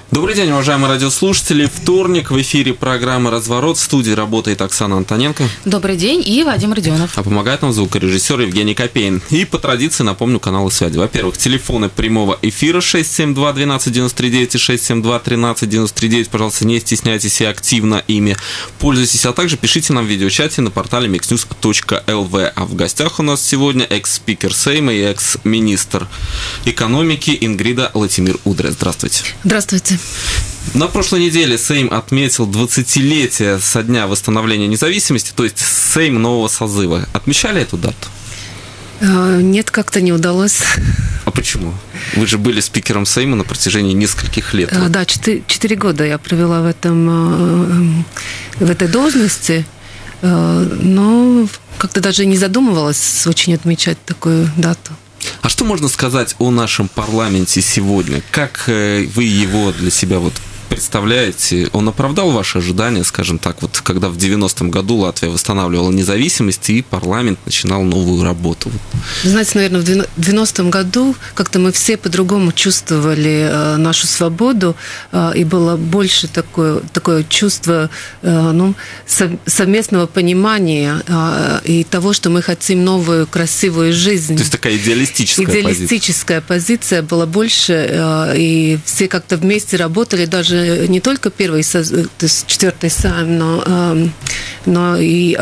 Добрый день, уважаемые радиослушатели. Вторник, в эфире программы «Разворот». В студии работает Оксана Антоненко. Добрый день, и Вадим Родионов. А помогает нам звукорежиссер Евгений Копейн. И по традиции напомню каналы связи. Во-первых, телефоны прямого эфира 672-12-99 и 672-13-99. Пожалуйста, не стесняйтесь и активно ими пользуйтесь. А также пишите нам в видеочате на портале mixnews.lv. А в гостях у нас сегодня экс-спикер Сейма и экс-министр экономики Ингрида Латимир-Удре. Здравствуйте. Здравствуйте. На прошлой неделе Сейм отметил 20-летие со дня восстановления независимости, то есть Сейм нового созыва. Отмечали эту дату? Нет, как-то не удалось. А почему? Вы же были спикером Сейма на протяжении нескольких лет. Да, 4 года я провела в этой должности, но как-то даже не задумывалась очень отмечать такую дату. А что можно сказать о нашем парламенте сегодня? Как вы его для себя представляете? Он оправдал ваши ожидания, скажем так, когда в 90-м году Латвия восстанавливала независимость и парламент начинал новую работу? Вы знаете, наверное, в 90-м году как-то мы все по-другому чувствовали нашу свободу, и было больше такое чувство совместного понимания и того, что мы хотим новую красивую жизнь. То есть такая идеалистическая позиция была больше, и все как-то вместе работали, даже не только первый, то есть 4-й Сейм, но и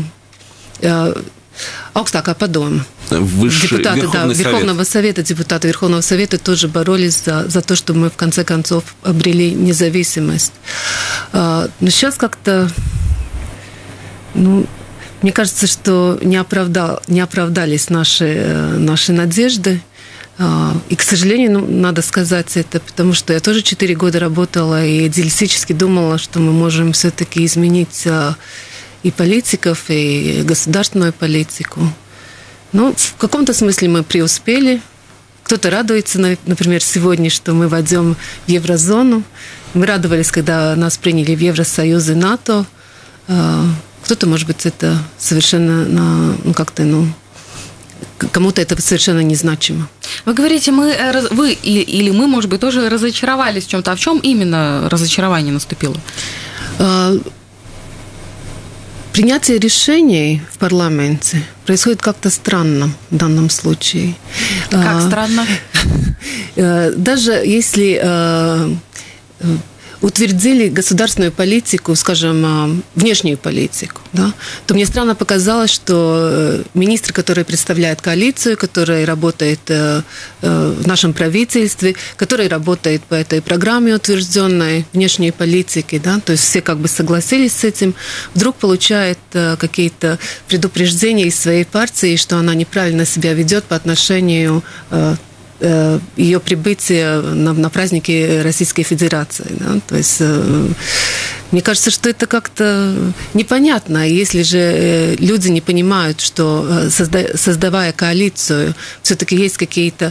Augstākā padome. Депутаты Верховного Совета, депутаты Верховного Совета тоже боролись за то, чтобы мы в конце концов обрели независимость. Но сейчас как-то, мне кажется, что не оправдались наши надежды. И, к сожалению, надо сказать это, потому что я тоже 4 года работала и идеалистически думала, что мы можем все-таки изменить и политиков, и государственную политику. Но в каком-то смысле мы преуспели. Кто-то радуется, например, сегодня, что мы войдем в еврозону. Мы радовались, когда нас приняли в Евросоюз и НАТО. Кто-то, может быть, это совершенно, кому-то это совершенно незначимо. Вы говорите, вы или мы, может быть, тоже разочаровались в чем-то. А в чем именно разочарование наступило? Принятие решений в парламенте происходит как-то странно в данном случае. Как странно? Даже если утвердили государственную политику, скажем, внешнюю политику, да, то мне странно показалось, что министр, который представляет коалицию, который работает в нашем правительстве, который работает по этой программе утвержденной внешней политики, да, то есть все как бы согласились с этим, вдруг получает какие-то предупреждения из своей партии, что она неправильно себя ведет по отношению ее прибытие на праздники Российской Федерации. Да? То есть мне кажется, что это как-то непонятно. Если же люди не понимают, что, создавая коалицию, все-таки есть какие-то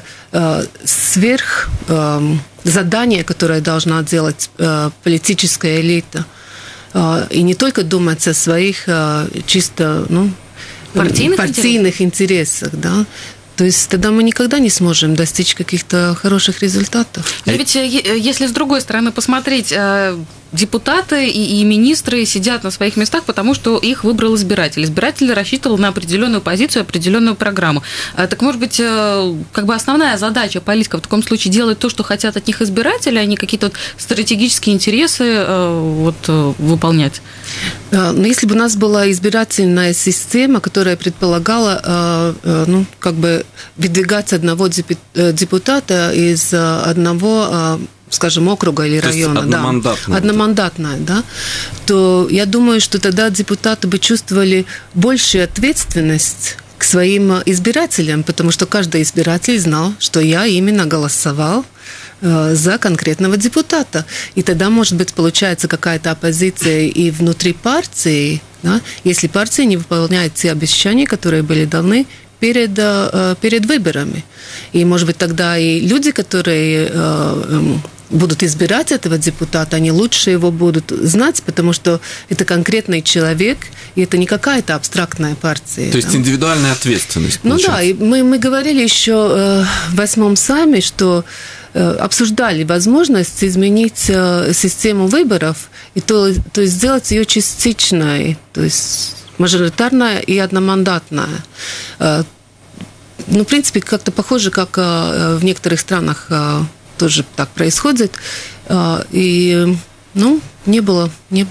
сверхзадания, которые должна делать политическая элита, и не только думать о своих чисто партийных интересах, да? То есть тогда мы никогда не сможем достичь каких-то хороших результатов. Но ведь если с другой стороны посмотреть, депутаты и министры сидят на своих местах, потому что их выбрал избиратель. Избиратель рассчитывал на определенную позицию, определенную программу. Так, может быть, как бы основная задача политиков в таком случае делать то, что хотят от них избиратели, а не какие-то стратегические интересы выполнять? Но если бы у нас была избирательная система, которая предполагала выдвигать одного депутата из одного, скажем, округа или района, одномандатная, да, то я думаю, что тогда депутаты бы чувствовали большую ответственность к своим избирателям, потому что каждый избиратель знал, что я именно голосовал за конкретного депутата. И тогда, может быть, получается какая-то оппозиция и внутри партии, да, если партия не выполняет те обещания, которые были даны перед выборами. И, может быть, тогда и люди, которые будут избирать этого депутата, они лучше его будут знать, потому что это конкретный человек, и это не какая-то абстрактная партия. То есть индивидуальная ответственность. Ну да, и мы говорили еще в 8-м саммите, что обсуждали возможность изменить систему выборов, и то есть сделать ее частичной, то есть мажоритарная и одномандатная. Ну, в принципе, как-то похоже, как в некоторых странах тоже так происходит. И, ну, не было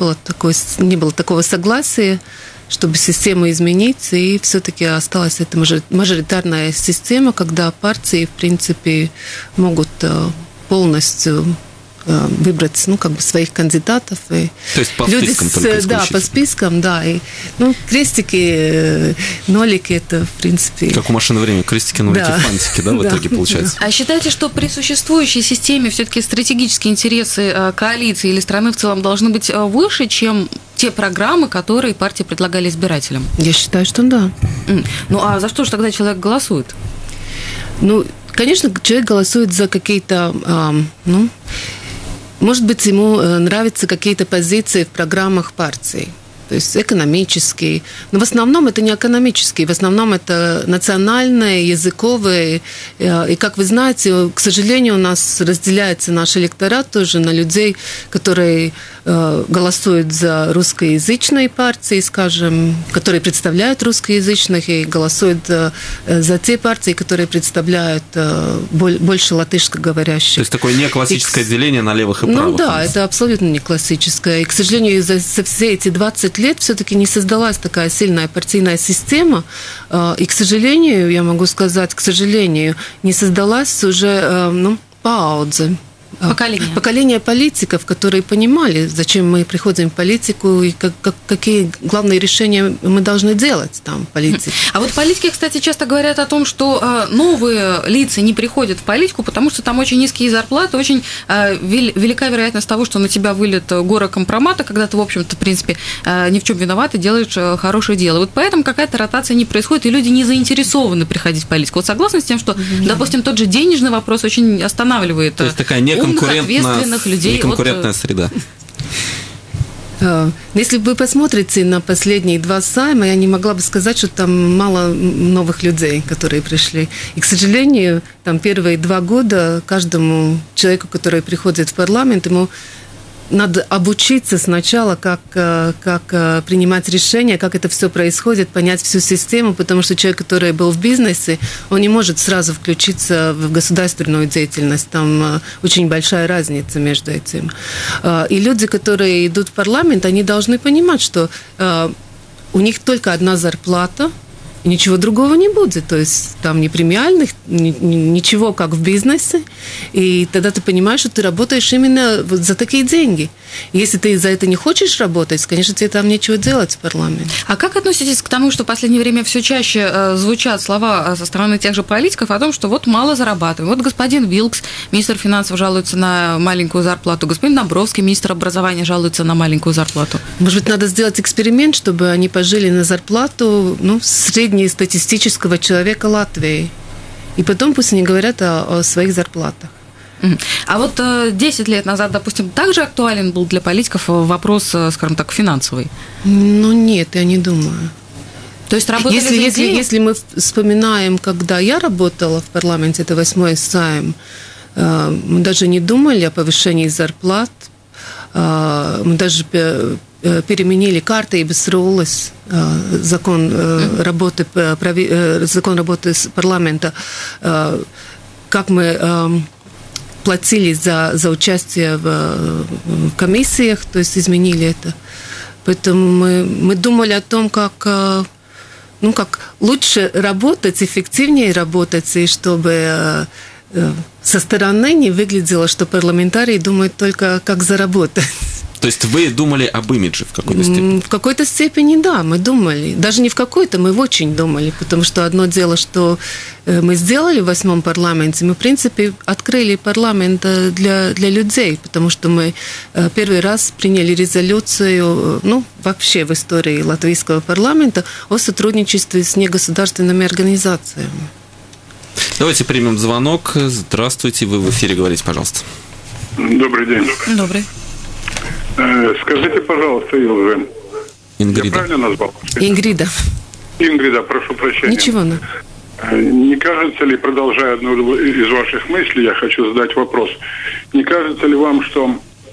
такого согласия, чтобы систему изменить, и все-таки осталась эта мажоритарная система, когда партии, в принципе, могут полностью выбрать, ну, как бы своих кандидатов. И то есть по спискам только исключительно? Да, по спискам, да. И, ну, крестики, нолики, это, в принципе... Как у машины времени, крестики, нолики, да. фантики, да, в итоге получается? А считаете, что при существующей системе все-таки стратегические интересы коалиции или страны в целом должны быть выше, чем те программы, которые партии предлагали избирателям? Я считаю, что да. Ну, а за что же тогда человек голосует? Ну, конечно, человек голосует за какие-то, ну, может быть, ему нравятся какие-то позиции в программах партии, то есть экономические. Но в основном это не экономические, в основном это национальные, языковые. И, как вы знаете, к сожалению, у нас разделяется наш электорат тоже на людей, которые голосуют за русскоязычные партии, скажем, которые представляют русскоязычных, и голосуют за те партии, которые представляют больше латышскоговорящих. То есть такое не классическое деление на левых и правых. Ну да, это абсолютно не классическое. И, к сожалению, за все эти 20 лет все-таки не создалась такая сильная партийная система. И, к сожалению, я могу сказать, к сожалению, не создалась уже, ну, пауза. Поколение политиков, которые понимали, зачем мы приходим в политику и какие главные решения мы должны делать там в политике. А вот политики, кстати, часто говорят о том, что новые лица не приходят в политику, потому что там очень низкие зарплаты, очень велика вероятность того, что на тебя выльет гора компромата, когда ты, в общем-то, в принципе, ни в чем виноват и делаешь хорошее дело. Вот поэтому какая-то ротация не происходит, и люди не заинтересованы приходить в политику. Вот согласны с тем, что, допустим, тот же денежный вопрос очень останавливает. То есть такая неконкурентная среда. Если вы посмотрите на последние 2 сайма, я не могла бы сказать, что там мало новых людей, которые пришли. И, к сожалению, там первые 2 года каждому человеку, который приходит в парламент, ему надо обучиться сначала, как принимать решения, как это все происходит, понять всю систему, потому что человек, который был в бизнесе, он не может сразу включиться в государственную деятельность. Там очень большая разница между этим. И люди, которые идут в парламент, они должны понимать, что у них только одна зарплата, и ничего другого не будет. То есть там ни премиальных, ничего, как в бизнесе. И тогда ты понимаешь, что ты работаешь именно за такие деньги. Если ты за это не хочешь работать, конечно, тебе там нечего делать в парламенте. А как относитесь к тому, что в последнее время все чаще звучат слова со стороны тех же политиков о том, что вот мало зарабатываем? Вот господин Вилкс, министр финансов, жалуется на маленькую зарплату. Господин Домбровский, министр образования, жалуется на маленькую зарплату. Может быть, надо сделать эксперимент, чтобы они пожили на зарплату, ну, среднестатистического человека Латвии. И потом пусть они говорят о своих зарплатах. А вот 10 лет назад, допустим, также актуален был для политиков вопрос, скажем так, финансовый? Ну, нет, я не думаю. То есть работали если мы вспоминаем, когда я работала в парламенте, это 8-й сайм, мы даже не думали о повышении зарплат, мы даже переменили карты и бесролес, закон работы парламента, как мы платили за участие в комиссиях, то есть изменили это. Поэтому мы думали о том, как лучше работать, эффективнее работать, и чтобы со стороны не выглядело, что парламентарии думают только, как заработать. То есть вы думали об имидже в какой-то степени? В какой-то степени, да, мы думали. Даже не в какой-то, мы очень думали, потому что одно дело, что мы сделали в 8-м парламенте, мы, в принципе, открыли парламент для людей, потому что мы первый раз приняли резолюцию, вообще в истории латвийского парламента о сотрудничестве с негосударственными организациями. Давайте примем звонок. Здравствуйте, вы в эфире, говорите, пожалуйста. Добрый день. Добрый. Скажите, пожалуйста, Илжа, Ингрида. я правильно назвал? Ингрида. Ингрида, прошу прощения. Ничего, ну. Не кажется ли, продолжая одну из ваших мыслей, я хочу задать вопрос, не кажется ли вам, что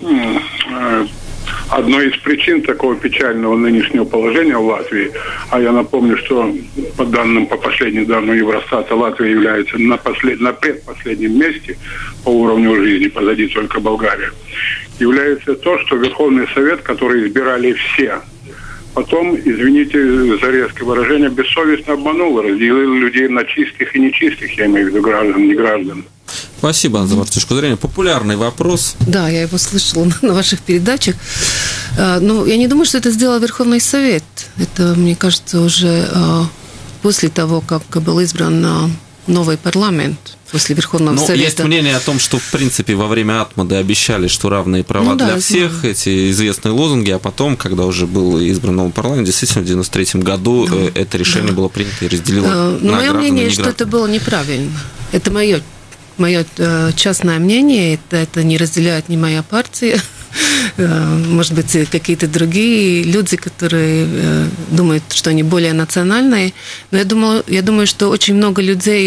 одной из причин такого печального нынешнего положения в Латвии, а я напомню, что по последним данным Евростата Латвия является на предпоследнем месте по уровню жизни, позади только Болгария, является то, что Верховный Совет, который избирали все, потом, извините за резкое выражение, бессовестно обманул, разделил людей на чистых и нечистых, я имею в виду граждан, не граждан. Спасибо за вашу точку зрения. Популярный вопрос. Да, я его слышала на ваших передачах. Но я не думаю, что это сделал Верховный Совет. Это, мне кажется, уже после того, как был избран новый парламент, после Верховного Совета. Есть мнение о том, что, в принципе, во время Атмады обещали, что равные права для всех, эти известные лозунги, а потом, когда уже был избран новый парламент, действительно, в 1993 году это решение было принято и разделило на граждан и мое мнение, что это было неправильно. Это мое частное мнение, это не разделяет ни моя партия, может быть, какие-то другие люди, которые думают, что они более национальные. Но я думаю, что очень много людей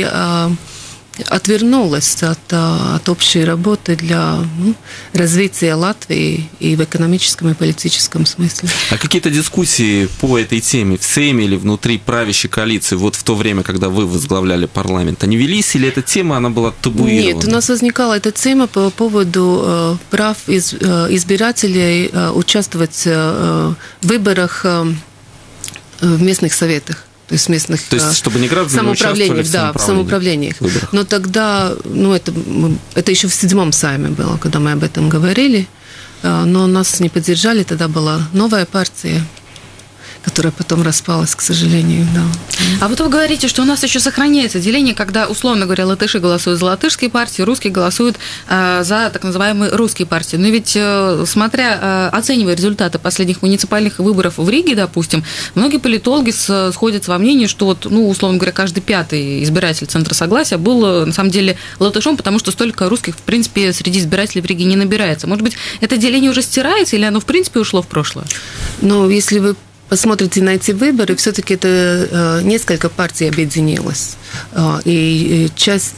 отвернулось от общей работы для развития Латвии и в экономическом и политическом смысле. А какие-то дискуссии по этой теме в Сейме или внутри правящей коалиции вот в то время, когда вы возглавляли парламент, они велись или эта тема, она была табуирована? Нет, у нас возникала эта тема по поводу прав избирателей участвовать в выборах в местных советах. То есть местных чтобы не граждане участвовали в самоуправлениях. Но тогда, это еще в 7-м Сайме было, когда мы об этом говорили, но нас не поддержали, тогда была новая партия, которая потом распалась, к сожалению. Да. А вот вы говорите, что у нас еще сохраняется деление, когда, условно говоря, латыши голосуют за латышские партии, русские голосуют за так называемые русские партии. Но ведь, оценивая результаты последних муниципальных выборов в Риге, допустим, многие политологи сходятся во мнении, что, условно говоря, каждый пятый избиратель Центра Согласия был, на самом деле, латышом, потому что столько русских, в принципе, среди избирателей в Риге не набирается. Может быть, это деление уже стирается или оно, в принципе, ушло в прошлое? Если вы посмотрите на эти выборы, все-таки это несколько партий объединилось. И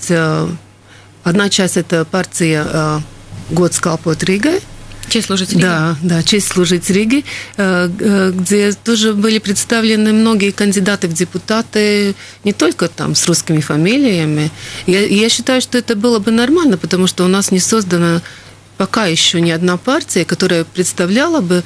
одна часть это партия «Год kalpot Риgai». Честь служить Риге. Да, честь служить Риге, где тоже были представлены многие кандидаты в депутаты, не только там с русскими фамилиями. Я считаю, что это было бы нормально, потому что у нас не создана пока еще ни одна партия, которая представляла бы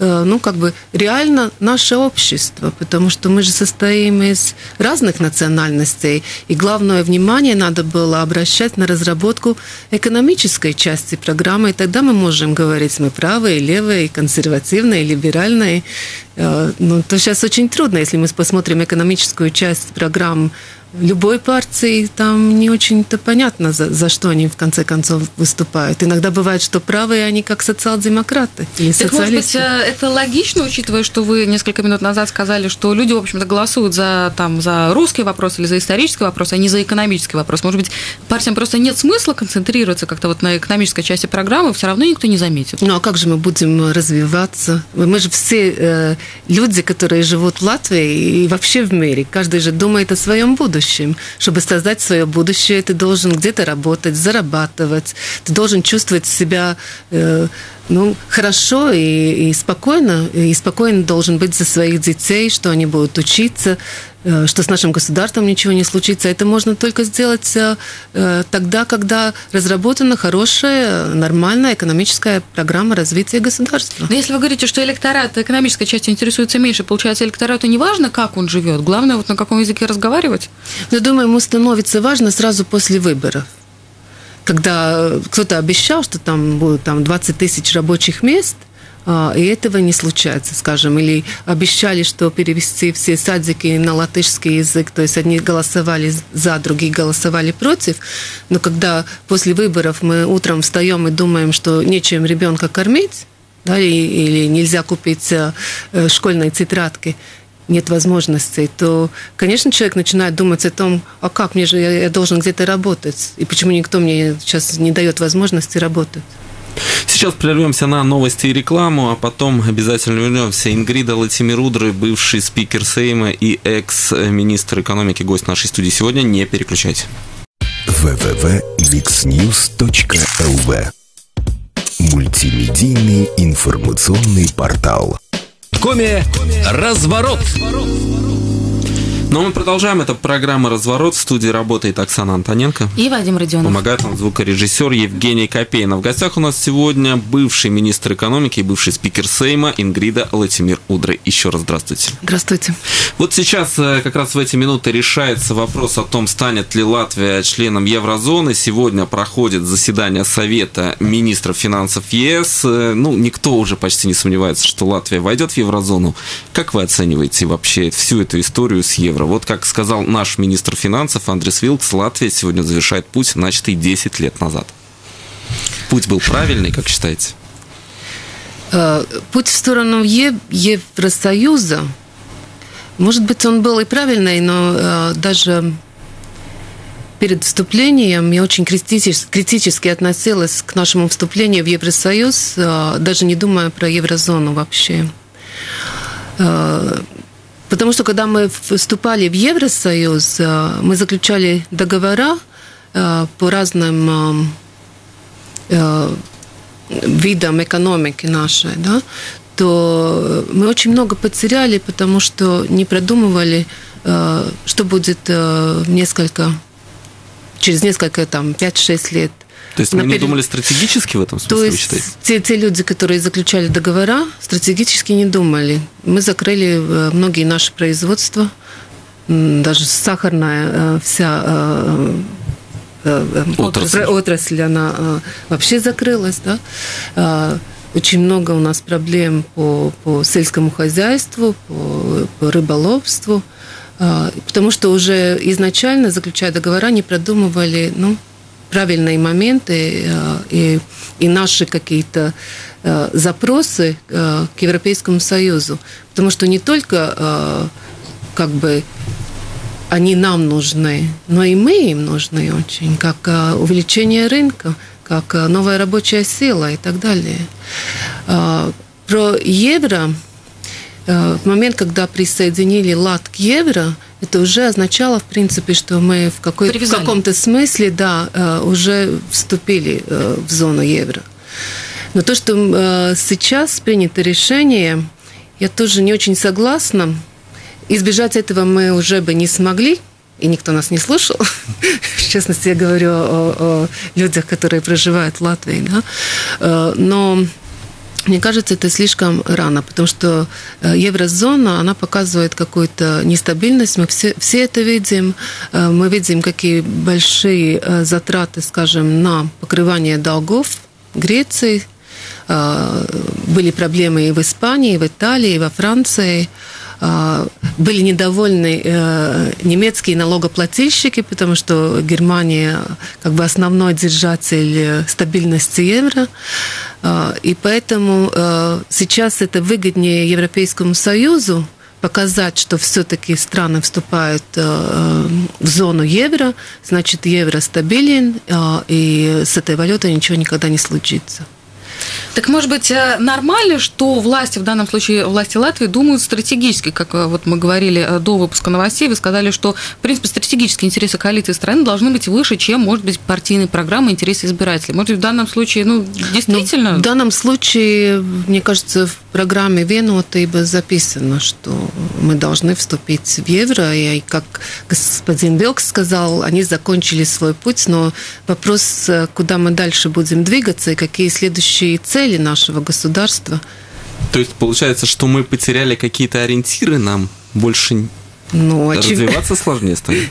реально наше общество, потому что мы же состоим из разных национальностей, и главное внимание надо было обращать на разработку экономической части программы, и тогда мы можем говорить, мы правые, левые, консервативные, либеральные. То сейчас очень трудно, если мы посмотрим экономическую часть программ любой партии, там не очень-то понятно, за что они в конце концов выступают. Иногда бывает, что правые они как социал-демократы или социалисты. Может быть, это логично, учитывая, что вы несколько минут назад сказали, что люди, в общем-то, голосуют за русский вопрос или за исторический вопрос, а не за экономический вопрос. Может быть, партиям просто нет смысла концентрироваться как-то на экономической части программы, все равно никто не заметит. А как же мы будем развиваться? Мы же все люди, которые живут в Латвии и вообще в мире. Каждый же думает о своем будущем. Чтобы создать свое будущее, ты должен где-то работать, зарабатывать, ты должен чувствовать себя хорошо и спокойно должен быть за своих детей, что они будут учиться, что с нашим государством ничего не случится. Это можно только сделать тогда, когда разработана хорошая, нормальная экономическая программа развития государства. Но если вы говорите, что электорат экономической частью интересуется меньше, получается, электорату не важно, как он живет, главное, на каком языке разговаривать? Я думаю, ему становится важно сразу после выборов. Когда кто-то обещал, что там будут 20 тысяч рабочих мест, и этого не случается, скажем. Или обещали, что перевести все садики на латышский язык, то есть одни голосовали за, другие голосовали против. Но когда после выборов мы утром встаем и думаем, что нечем ребенка кормить, или нельзя купить школьные тетрадки, нет возможностей, то, конечно, человек начинает думать о том, а как мне же, я должен где-то работать, и почему никто мне сейчас не дает возможности работать. Сейчас прервемся на новости и рекламу, а потом обязательно вернемся. Ингрида Латимир-Удре, бывший спикер Сейма и экс-министр экономики, гость нашей студии сегодня. Не переключайте. www.mixnews.lv. Мультимедийный информационный портал. Разворот. Но мы продолжаем. Это программа «Разворот». В студии работает Оксана Антоненко. И Вадим Родионов. Помогает нам звукорежиссер Евгений Копейн. В гостях у нас сегодня бывший министр экономики и бывший спикер Сейма Ингрида Латимир-Удре. Еще раз здравствуйте. Здравствуйте. Вот сейчас как раз в эти минуты решается вопрос о том, станет ли Латвия членом еврозоны. Сегодня проходит заседание Совета министров финансов ЕС. Никто уже почти не сомневается, что Латвия войдет в еврозону. Как вы оцениваете вообще всю эту историю с евро? Вот как сказал наш министр финансов Андрис Вилкс, Латвия сегодня завершает путь, начатый 10 лет назад. Путь был правильный, как считаете? Путь в сторону Евросоюза, может быть, он был и правильный, но даже перед вступлением я очень критически относилась к нашему вступлению в Евросоюз, даже не думая про еврозону вообще. Потому что, когда мы вступали в Евросоюз, мы заключали договора по разным видам экономики нашей, да, то мы очень много потеряли, потому что не продумывали, что будет через несколько 5-6 лет. То есть мы не думали стратегически в этом смысле, То вы есть считаете? те люди, которые заключали договора, стратегически не думали. Мы закрыли многие наши производства, даже сахарная вся отрасль, она вообще закрылась. Да? Очень много у нас проблем по сельскому хозяйству, по рыболовству, потому что уже изначально, заключая договора, не продумывали, правильные моменты и наши какие-то запросы к Европейскому Союзу. Потому что не только они нам нужны, но и мы им нужны очень, как увеличение рынка, как новая рабочая сила и так далее. Про евро, в момент, когда присоединили лат к евро, это уже означало, в принципе, что мы в каком-то смысле, уже вступили в зону евро. Но то, что сейчас принято решение, я тоже не очень согласна. Избежать этого мы уже бы не смогли, и никто нас не слушал. В частности, я говорю о людях, которые проживают в Латвии. Да? Но мне кажется, это слишком рано, потому что еврозона, она показывает какую-то нестабильность, мы все это видим. Мы видим, какие большие затраты, скажем, на покрывание долгов Греции. Были проблемы и в Испании, и в Италии, и во Франции. Были недовольны немецкие налогоплательщики, потому что Германия основной держатель стабильности евро. И поэтому сейчас это выгоднее Европейскому Союзу показать, что все-таки страны вступают в зону евро, значит, евро стабилен, и с этой валютой ничего никогда не случится. Так, может быть, нормально, что власти, в данном случае власти Латвии, думают стратегически, как вот мы говорили до выпуска новостей, вы сказали, что, в принципе, стратегические интересы коалиции страны должны быть выше, чем, может быть, партийные программы, интересы избирателей. Может быть, в данном случае, действительно... В данном случае, мне кажется, в программе Венотыба записано, что мы должны вступить в евро, и, как господин Вилкс сказал, они закончили свой путь, но вопрос, куда мы дальше будем двигаться, и какие следующие цели нашего государства. То есть получается, что мы потеряли какие-то ориентиры, нам больше развиваться сложнее станет?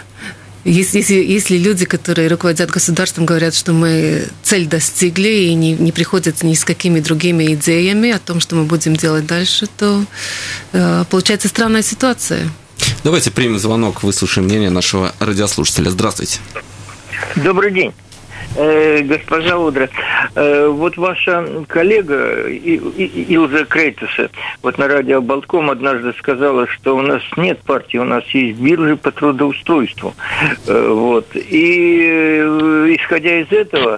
Если люди, которые руководят государством, говорят, что мы цель достигли и не приходят ни с какими другими идеями о том, что мы будем делать дальше, то получается странная ситуация. Давайте примем звонок, выслушаем мнение нашего радиослушателя. Здравствуйте. Добрый день. Госпожа Одра, вот ваша коллега Илза Крейтеса вот на радио Болтком однажды сказала, что у нас нет партии, у нас есть биржи по трудоустройству. Вот. И исходя из этого,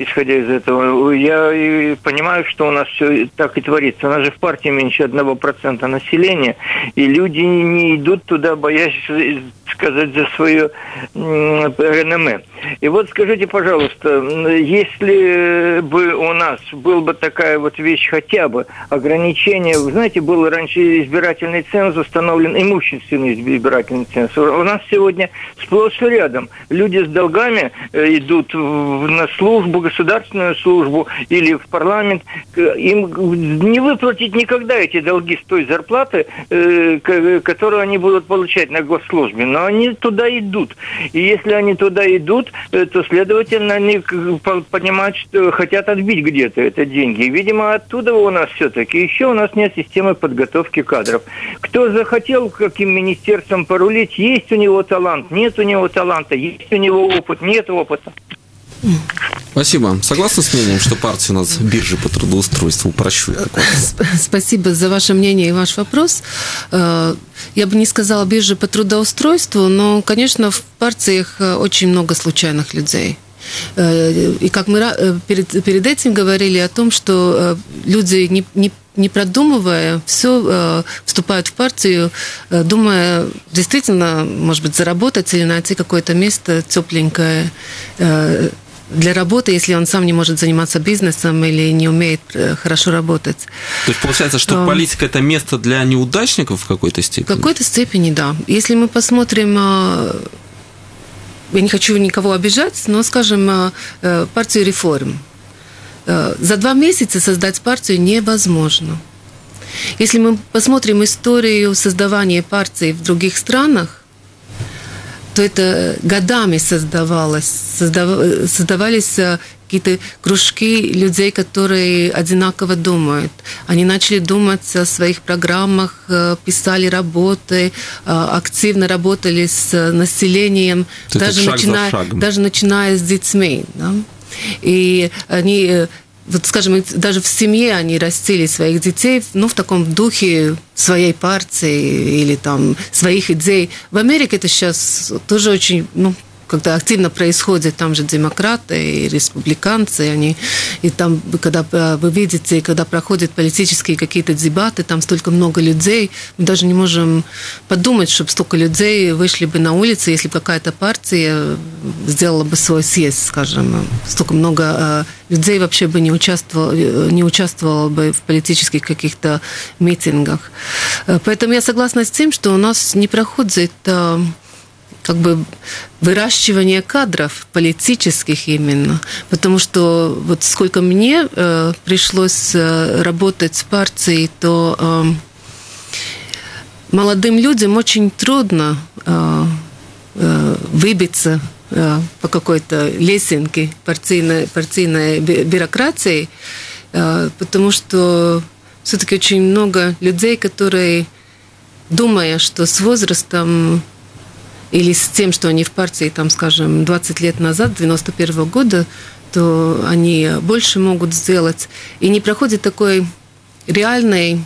я понимаю, что у нас все так и творится. У нас же в партии меньше 1% населения, и люди не идут туда, боясь сказать за свое реноме. И вот скажите, пожалуйста, если бы у нас была бы такая вот вещь хотя бы, ограничение, вы знаете, был раньше избирательный ценз установлен, имущественный избирательный ценз. У нас сегодня сплошь и рядом люди с долгами идут на службу, государственную службу или в парламент. Им не выплатить никогда эти долги с той зарплаты, которую они будут получать на госслужбе. Но они туда идут. И если они туда идут, то, следовательно, они понимают, что хотят отбить где-то это деньги. И, видимо, оттуда у нас все-таки. Еще у нас нет системы подготовки кадров. Кто захотел каким министерством порулить, есть у него талант, нет у него таланта, есть у него опыт, нет опыта. Спасибо. Согласны с мнением, что партия у нас биржа по трудоустройству? Упрощу. Спасибо за ваше мнение и ваш вопрос. Я бы не сказала биржа по трудоустройству, но, конечно, в партиях очень много случайных людей. И как мы перед этим говорили о том, что люди, не продумывая, все вступают в партию, думая действительно, может быть, заработать или найти какое-то место тепленькое для работы, если он сам не может заниматься бизнесом или не умеет хорошо работать. То есть получается, что политика – это место для неудачников в какой-то степени? В какой-то степени, да. Если мы посмотрим, я не хочу никого обижать, но, скажем, партию реформ. За 2 месяца создать партию невозможно. Если мы посмотрим историю создавания партий в других странах, то это годами создавались какие-то кружки людей, которые одинаково думают. Они начали думать о своих программах, писали работы, активно работали с населением, даже начиная с детьми. Да? И они... Вот, скажем, даже в семье они растили своих детей, в таком духе своей партии или там своих идей. В Америке это сейчас тоже очень, когда активно происходит, там же демократы и республиканцы, и там, когда вы видите, когда проходят политические какие-то дебаты, там столько много людей, мы даже не можем подумать, чтобы столько людей вышли бы на улицы, если бы какая-то партия сделала бы свой съезд, скажем, столько много людей вообще бы не участвовало бы в политических каких-то митингах. Поэтому я согласна с тем, что у нас не проходит выращивание кадров политических именно, потому что вот сколько мне пришлось работать с партией, то молодым людям очень трудно выбиться по какой-то лесенке партийной бюрократии, потому что все-таки очень много людей, которые, думая, что с возрастом или с тем, что они в партии, там, скажем, 20 лет назад, 91 года, то они больше могут сделать. И не проходит такой реальной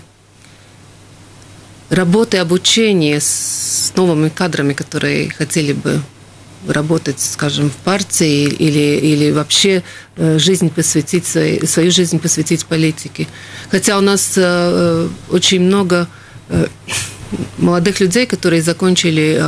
работы, обучения с новыми кадрами, которые хотели бы работать, скажем, в партии или вообще свою жизнь посвятить политике. Хотя у нас очень много молодых людей, которые закончили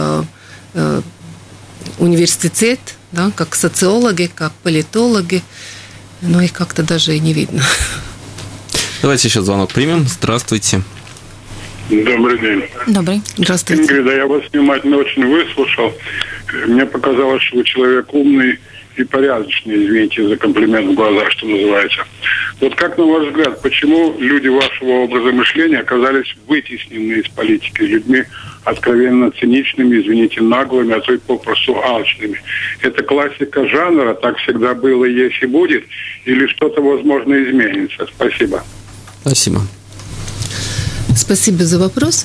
университет, да, как социологи, как политологи, но их как-то даже и не видно. Давайте еще звонок примем. Здравствуйте. Добрый день. Добрый. Здравствуйте. Ингрида, я вас внимательно очень выслушал. Мне показалось, что вы человек умный и порядочный, извините за комплимент в глазах, что называется. Вот как, на ваш взгляд, почему люди вашего образа мышления оказались вытеснены из политики людьми откровенно циничными, извините, наглыми, а то и попросту алчными? Это классика жанра, так всегда было, есть и будет, или что-то, возможно, изменится? Спасибо. Спасибо. Спасибо за вопрос.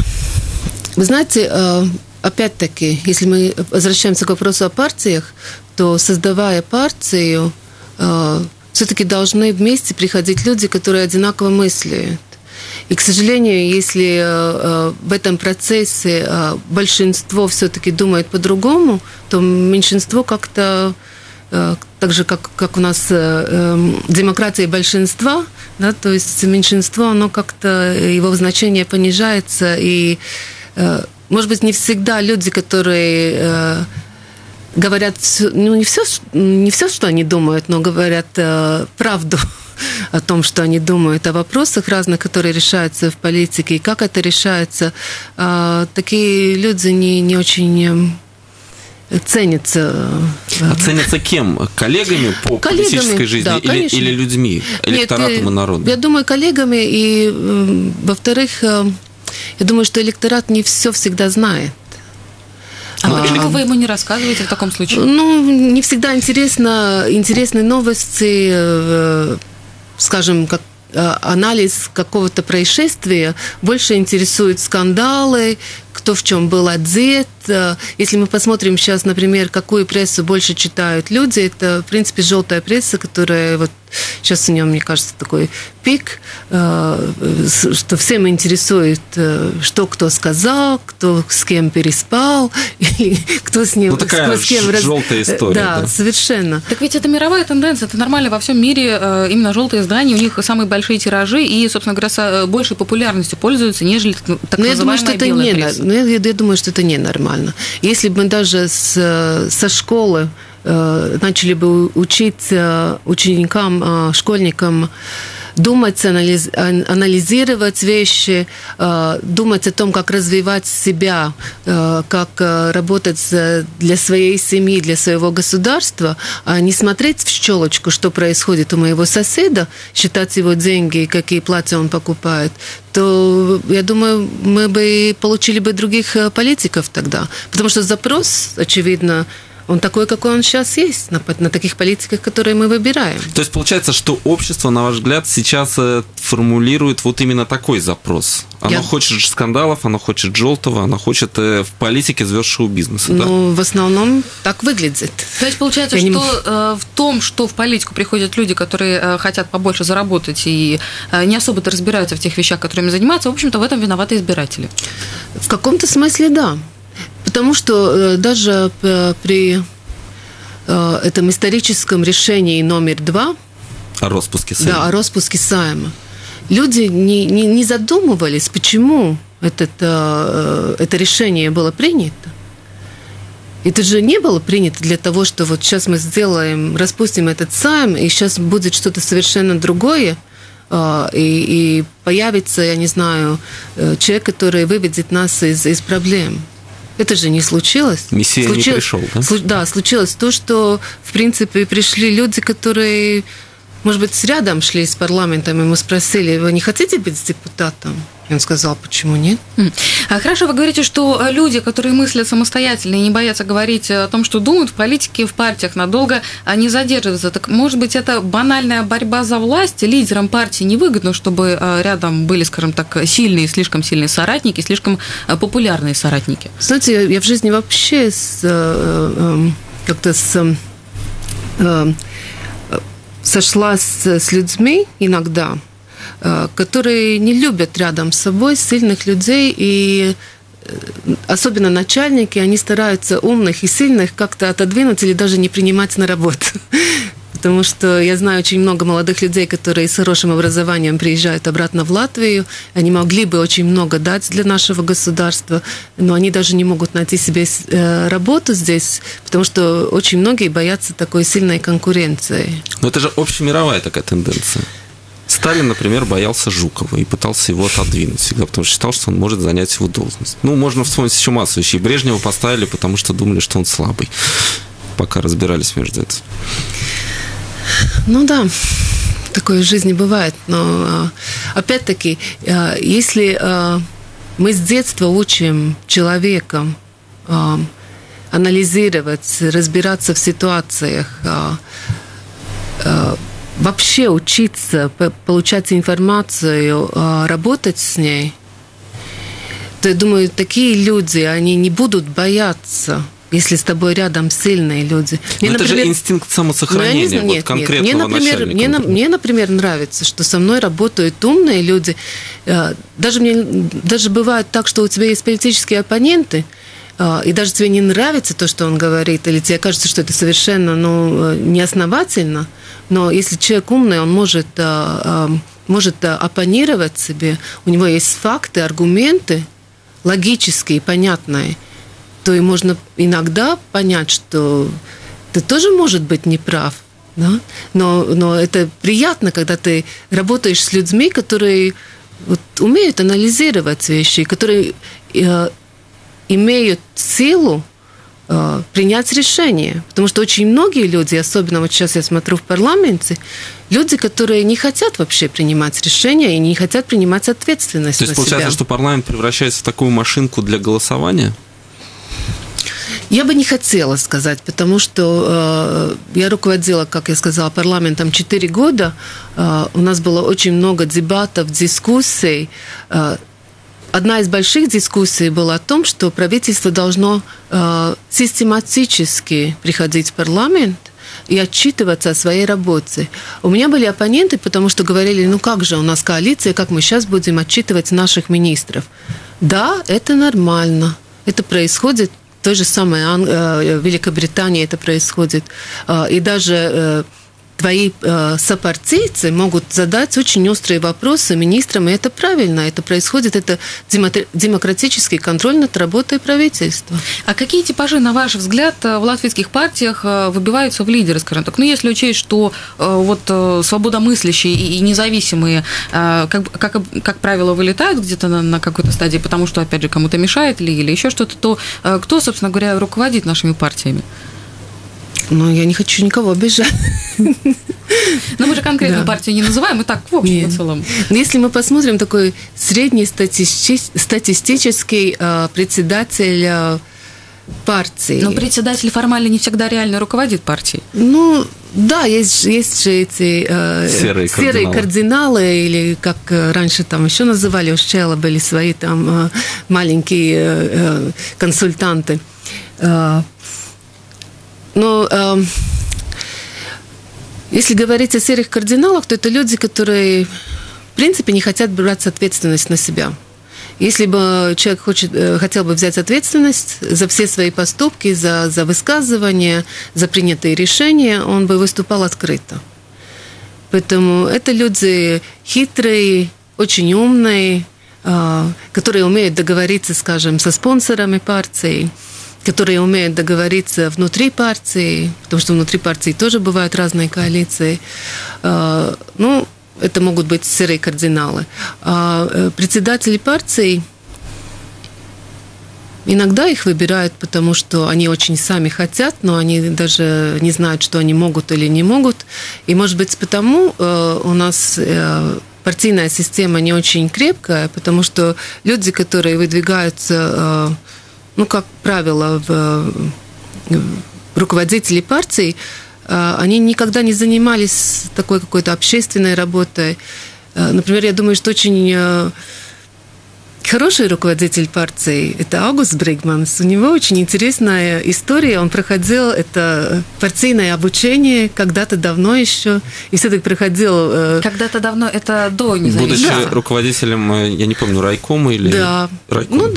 Вы знаете, опять-таки, если мы возвращаемся к вопросу о партиях, что, создавая партию, все-таки должны вместе приходить люди, которые одинаково мыслят. И, к сожалению, если в этом процессе большинство все-таки думает по-другому, то меньшинство как-то, так же, как у нас демократия большинства, да, то есть меньшинство, оно как-то, его значение понижается, и, может быть, не всегда люди, которые говорят, не все, что они думают, но говорят правду о том, что они думают о вопросах разных, которые решаются в политике, и как это решается. Такие люди не очень ценятся. А ценятся кем? Коллегами по политической жизни, да, или людьми, электоратом и народом? Я думаю, коллегами, и, во-вторых, я думаю, что электорат не все всегда знает. А почему вы ему не рассказываете в таком случае? Не всегда интересны новости, скажем, как анализ какого-то происшествия, больше интересуют скандалы, кто в чем был одет. Если мы посмотрим сейчас, например, какую прессу больше читают люди, это, в принципе, желтая пресса, которая вот сейчас у нее, мне кажется, такой пик, что всем интересует, что кто сказал, кто с кем переспал, или кто с ним, такая с кем желтая история. Да, совершенно. Так ведь это мировая тенденция, это нормально во всем мире, именно желтые издания, у них самые большие тиражи и, собственно говоря, большей популярностью пользуются, нежели так называемая белая пресса. Я думаю, что это ненормально. Если бы мы даже со школы начали бы учить ученикам, школьникам думать, анализировать вещи, думать о том, как развивать себя, как работать для своей семьи, для своего государства, а не смотреть в щелочку, что происходит у моего соседа, считать его деньги, какие платья он покупает, то, я думаю, мы бы получили бы других политиков тогда. Потому что запрос, очевидно, он такой, какой он сейчас есть, на таких политиках, которые мы выбираем. То есть получается, что общество, на ваш взгляд, сейчас формулирует вот именно такой запрос. Оно хочет скандалов, оно хочет желтого, оно хочет в политике звезд шоу-бизнеса, да? В основном так выглядит. То есть получается, что в том, что в политику приходят люди, которые хотят побольше заработать и не особо-то разбираются в тех вещах, которыми занимаются, в общем-то, в этом виноваты избиратели. В каком-то смысле, да. Потому что даже при этом историческом решении номер 2 о распуске Сайма. Да, о распуске Сайма. Люди не задумывались, почему это решение было принято. Это же не было принято для того, что вот сейчас мы распустим этот Сайм, и сейчас будет что-то совершенно другое, и появится, я не знаю, человек, который выведет нас из проблем. Это же не случилось. Мессия не пришел, да? Да, случилось то, что, в принципе, пришли люди, которые, может быть, рядом шли с парламентом, и мы спросили, вы не хотите быть депутатом? И он сказал, почему нет? Хорошо, вы говорите, что люди, которые мыслят самостоятельно и не боятся говорить о том, что думают, в политике, в партиях надолго не задерживаются. Так, может быть, это банальная борьба за власть? Лидерам партии невыгодно, чтобы рядом были, скажем так, слишком сильные соратники, слишком популярные соратники? Знаете, я в жизни вообще сошлась с людьми иногда, которые не любят рядом с собой сильных людей, и особенно начальники, они стараются умных и сильных как-то отодвинуть или даже не принимать на работу. Потому что я знаю очень много молодых людей, которые с хорошим образованием приезжают обратно в Латвию. Они могли бы очень много дать для нашего государства, но они даже не могут найти себе работу здесь, потому что очень многие боятся такой сильной конкуренции. Но это же общемировая такая тенденция. Сталин, например, боялся Жукова и пытался его отодвинуть всегда, потому что считал, что он может занять его должность. Можно вспомнить еще массу вещей. Брежнева поставили, потому что думали, что он слабый, пока разбирались между этим. Да, такое в жизни бывает. Но, опять-таки, если мы с детства учим человека анализировать, разбираться в ситуациях, вообще учиться, получать информацию, работать с ней, то, я думаю, такие люди, они не будут бояться если с тобой рядом сильные люди. Мне, это же инстинкт самосохранения, вот конкретного начальника. Мне, например, нравится, что со мной работают умные люди. Даже бывает так, что у тебя есть политические оппоненты, и даже тебе не нравится то, что он говорит, или тебе кажется, что это совершенно неосновательно, но если человек умный, он может оппонировать себе, у него есть факты, аргументы логические, понятные, то и можно иногда понять, что ты тоже, может быть, не прав. Да? Но это приятно, когда ты работаешь с людьми, которые умеют анализировать вещи, которые имеют силу принять решение. Потому что очень многие люди, особенно вот сейчас я смотрю в парламенте, люди, которые не хотят вообще принимать решения и не хотят принимать ответственность на себя. То есть получается, что парламент превращается в такую машинку для голосования? Я бы не хотела сказать, потому что я руководила, как я сказала, парламентом 4 года. У нас было очень много дебатов, дискуссий. Одна из больших дискуссий была о том, что правительство должно систематически приходить в парламент и отчитываться о своей работе. У меня были оппоненты, потому что говорили, как же у нас коалиция, как мы сейчас будем отчитывать наших министров. Да, это нормально. Это происходит в той же самой Великобритании, это происходит. И даже твои сопартийцы могут задать очень острые вопросы министрам, и это правильно, это происходит, это демократический контроль над работой правительства. А какие типажи, на ваш взгляд, в латвийских партиях выбиваются в лидеры, скажем так? Если учесть, что свободомыслящие и независимые, как правило, вылетают где-то на какой-то стадии, потому что, опять же, кому-то мешает или еще что-то, то кто, собственно говоря, руководит нашими партиями? Я не хочу никого обижать. Но мы же конкретно партию не называем, и так, в общем и целом. Если мы посмотрим такой среднестатистический председатель партии. Но председатель формально не всегда реально руководит партией. Да, есть же эти серые кардиналы, или как раньше там еще называли, у Шчела были свои там маленькие консультанты. Но если говорить о серых кардиналах, то это люди, которые, в принципе, не хотят брать ответственность на себя. Если бы человек хотел бы взять ответственность за все свои поступки, за высказывания, за принятые решения, он бы выступал открыто. Поэтому это люди хитрые, очень умные, которые умеют договориться, скажем, со спонсорами партии, которые умеют договориться внутри партии, потому что внутри партии тоже бывают разные коалиции. Это могут быть серые кардиналы. А председатели партий, иногда их выбирают, потому что они очень сами хотят, но они даже не знают, что они могут или не могут. И, может быть, потому у нас партийная система не очень крепкая, потому что люди, которые выдвигаются, как правило, руководители партий, они никогда не занимались такой какой-то общественной работой. Например, я думаю, что очень хороший руководитель партии – это Аугуст Бригманс. У него очень интересная история. Он проходил это партийное обучение когда-то давно еще. И все-таки проходил… Когда-то давно – это до независимости. Будучи руководителем, я не помню, райкома или… Да. Райком?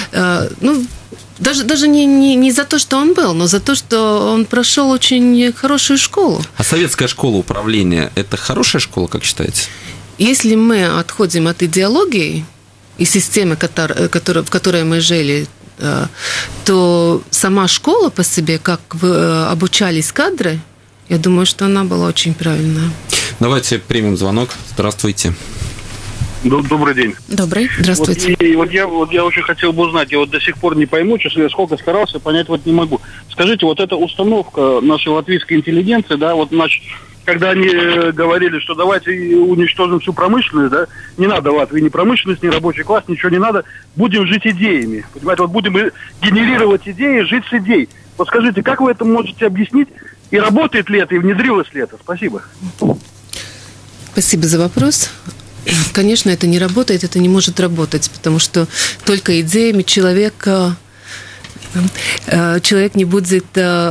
Даже не за то, что он был, но за то, что он прошел очень хорошую школу. А советская школа управления – это хорошая школа, как считаете? Если мы отходим от идеологии и системы, в которой мы жили, то сама школа по себе, как обучались кадры, я думаю, что она была очень правильная. Давайте примем звонок. Здравствуйте. Добрый день. Добрый. Здравствуйте. Я очень хотел бы узнать, я до сих пор не пойму, честно, я сколько старался, понять не могу. Скажите, эта установка нашей латвийской интеллигенции, когда они говорили, что давайте уничтожим всю промышленность, не надо Латвии ни промышленность, ни рабочий класс, ничего не надо, будем жить идеями. Понимаете, будем генерировать идеи, жить с идей. Скажите, как вы это можете объяснить, и работает ли это, и внедрилось ли это? Спасибо. Спасибо за вопрос. Конечно, это не работает, это не может работать, потому что только идеями человек человек не будет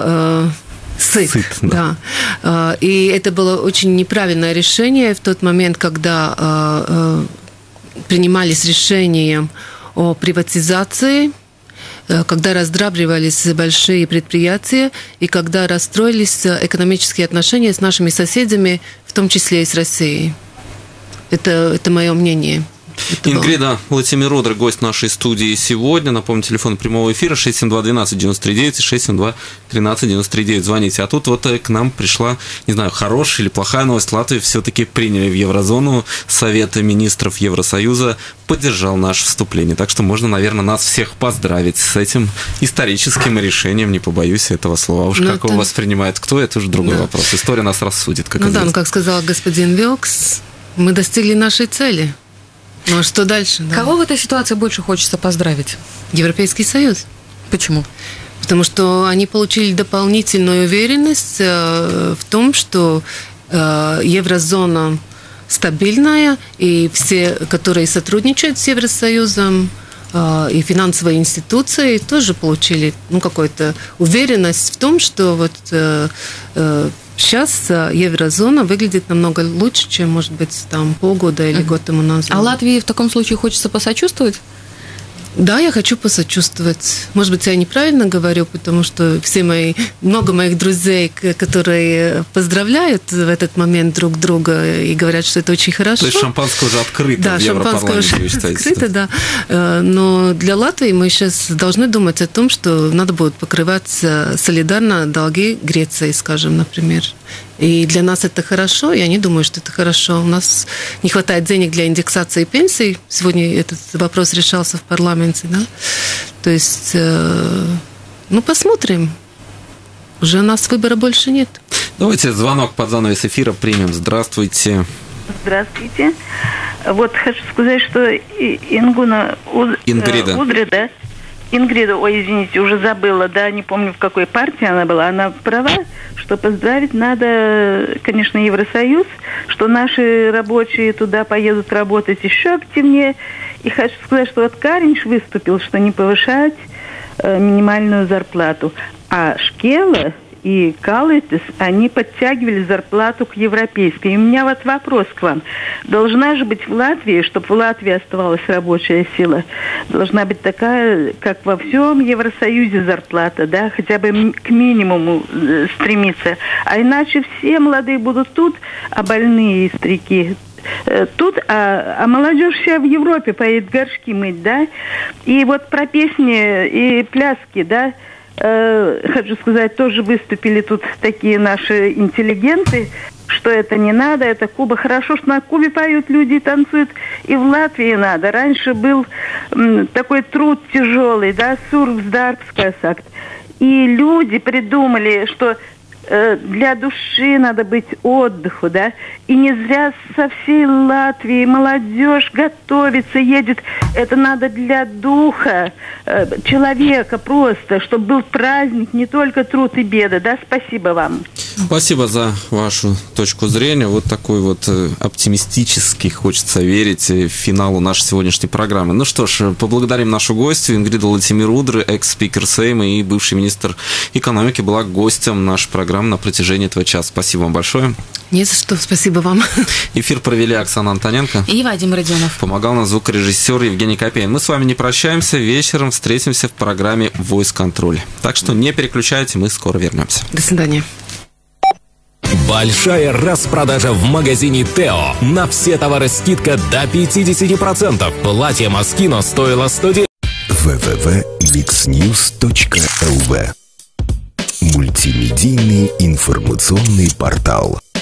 сыт. Да. И это было очень неправильное решение в тот момент, когда принимались решения о приватизации, когда раздробривались большие предприятия и когда расстроились экономические отношения с нашими соседями, в том числе и с Россией. Это мое мнение. Ингрида Латимир-Рудре, гость нашей студии сегодня. Напомню, телефон прямого эфира 672-12-99 и 672-13-99. Звоните. А тут вот к нам пришла, не знаю, хорошая или плохая новость. Латвию все-таки приняли в еврозону. Совет министров Евросоюза поддержал наше вступление. Так что можно, наверное, нас всех поздравить с этим историческим решением. Не побоюсь этого слова. Уж как его воспринимает кто, это уже другой вопрос. История нас рассудит, как известно. Да, как сказал господин Вилкс, мы достигли нашей цели. Ну а что дальше? Да? Кого в этой ситуации больше хочется поздравить? Европейский Союз. Почему? Потому что они получили дополнительную уверенность в том, что еврозона стабильная, и все, которые сотрудничают с Евросоюзом, и финансовые институции тоже получили какую-то уверенность в том, что вот сейчас еврозона выглядит намного лучше, чем, может быть, там полгода или год тому назад. А Латвии в таком случае хочется посочувствовать? Да, я хочу посочувствовать. Может быть, я неправильно говорю, потому что много моих друзей, которые поздравляют в этот момент друг друга и говорят, что это очень хорошо. То есть шампанское уже открыто в Европарламенте, вы считаете? Открыто, да. Но для Латвии мы сейчас должны думать о том, что надо будет покрывать солидарно долги Греции, скажем, например. И для нас это хорошо, я не думаю, что это хорошо. У нас не хватает денег для индексации пенсий. Сегодня этот вопрос решался в парламенте, да? То есть, посмотрим. Уже у нас выбора больше нет. Давайте звонок под занавес эфира примем. Здравствуйте. Здравствуйте. Вот хочу сказать, что Ингрида. Да? Ингрида, извините, уже забыла, да, не помню, в какой партии она была. Она права, что поздравить надо, конечно, Евросоюз, что наши рабочие туда поедут работать еще активнее. И хочу сказать, что вот Каринш выступил, что не повышать минимальную зарплату. А Шкела и Калайтис, они подтягивали зарплату к европейской. И у меня вот вопрос к вам. Должна же быть в Латвии, чтобы в Латвии оставалась рабочая сила, должна быть такая, как во всем Евросоюзе зарплата, да, хотя бы к минимуму стремиться. А иначе все молодые будут тут, а больные и старики тут, а молодежь вся в Европе поедет горшки мыть, да. И вот про песни и пляски, да, хочу сказать, тоже выступили тут такие наши интеллигенты, что это не надо, это Куба. Хорошо, что на Кубе поют люди и танцуют, и в Латвии надо. Раньше был такой труд тяжелый, да, сурвсдарбскасакт. И люди придумали, что для души надо быть отдыху, да, и не зря со всей Латвии молодежь готовится, едет. Это надо для духа человека просто, чтобы был праздник, не только труд и беда, да, спасибо вам. Спасибо за вашу точку зрения. Вот такой вот оптимистический, хочется верить, финалу нашей сегодняшней программы. Ну что ж, поблагодарим нашу гостью. Ингрида Латимир-Рудре, экс-спикер Сейма и бывший министр экономики, была гостем нашей программы на протяжении этого часа. Спасибо вам большое. Не за что, спасибо вам. Эфир провели Оксана Антоненко и Вадим Родионов. Помогал нам звукорежиссер Евгений Копейн. Мы с вами не прощаемся. Вечером встретимся в программе Voice Control. Так что не переключайте, мы скоро вернемся. До свидания. Большая распродажа в магазине Тео. На все товары скидка до 50%. Платье Москино стоило 109. www.mixnews.lv. Мультимедийный информационный портал.